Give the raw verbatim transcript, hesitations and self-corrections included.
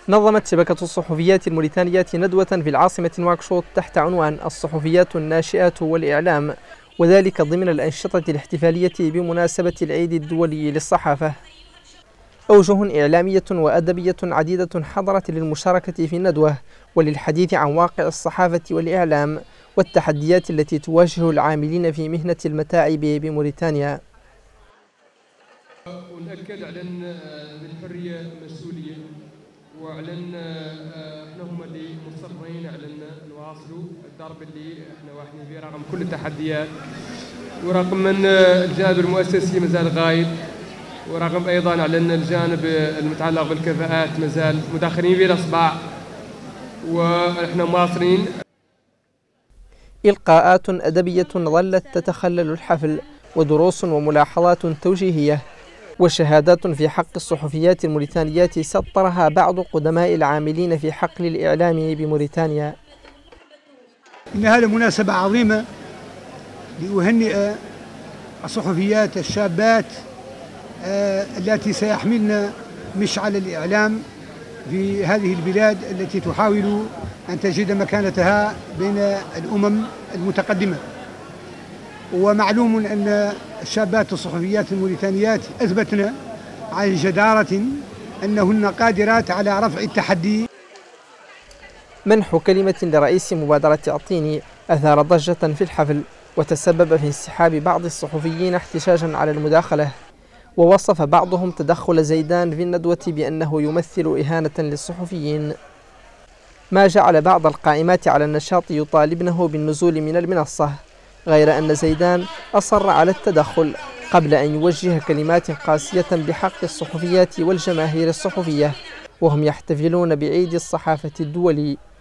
نظمت شبكة الصحفيات الموريتانيات ندوة في العاصمة نواكشوط تحت عنوان الصحفيات الناشئات والإعلام، وذلك ضمن الأنشطة الاحتفالية بمناسبة العيد الدولي للصحافة. أوجه إعلامية وأدبية عديدة حضرت للمشاركة في الندوة وللحديث عن واقع الصحافة والإعلام والتحديات التي تواجه العاملين في مهنة المتاعب بموريتانيا. ونأكد على أن الحرية مسؤولية، وعلى أن احنا هم اللي مصرين على أن نواصلوا الدرب اللي احنا واحدين فيه رغم كل التحديات، ورغم أن الجانب المؤسسي مازال غايب، ورغم أيضا على أن الجانب المتعلق بالكفاءات مازال مدخلين فيه الأصبع، ونحن مواصلين. إلقاءات أدبية ظلت تتخلل الحفل، ودروس وملاحظات توجيهية وشهادات في حق الصحفيات الموريتانيات سطرها بعض قدماء العاملين في حقل الإعلام بموريتانيا. إن هذه مناسبة عظيمة لأهنئ الصحفيات الشابات التي سيحملن مشعل الإعلام في هذه البلاد التي تحاول أن تجد مكانتها بين الأمم المتقدمة. ومعلوم أن الشابات الصحفيات الموريتانيات أثبتن عن جدارة أنهن قادرات على رفع التحدي. منح كلمة لرئيس مبادرة أعطيني أثار ضجة في الحفل، وتسبب في انسحاب بعض الصحفيين احتجاجا على المداخلة، ووصف بعضهم تدخل زيدان في الندوة بأنه يمثل إهانة للصحفيين، ما جعل بعض القائمات على النشاط يطالبنه بالنزول من المنصة، غير أن زيدان أصر على التدخل قبل أن يوجه كلمات قاسية بحق الصحفيات والجماهير الصحفية وهم يحتفلون بعيد الصحافة الدولي.